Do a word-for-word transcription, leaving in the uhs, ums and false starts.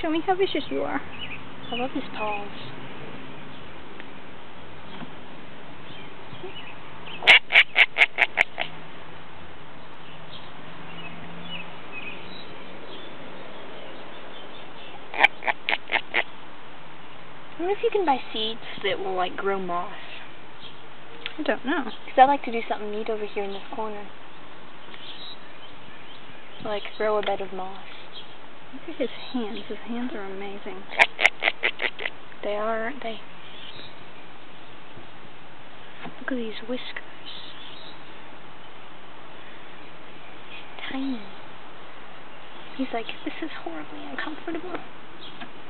Show me how vicious you are. I love his paws. I wonder if you can buy seeds that will, like, grow moss. I don't know. Because I'd like to do something neat over here in this corner. Like, grow a bed of moss. Look at his hands. His hands are amazing. They are, aren't they? Look at these whiskers. He's tiny. He's like, this is horribly uncomfortable.